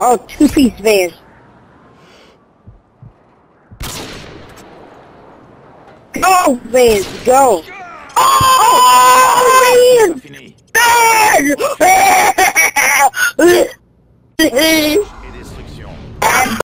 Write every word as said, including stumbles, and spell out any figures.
Oh, two-piece van. Go, Vans, go! Oh, man! Man!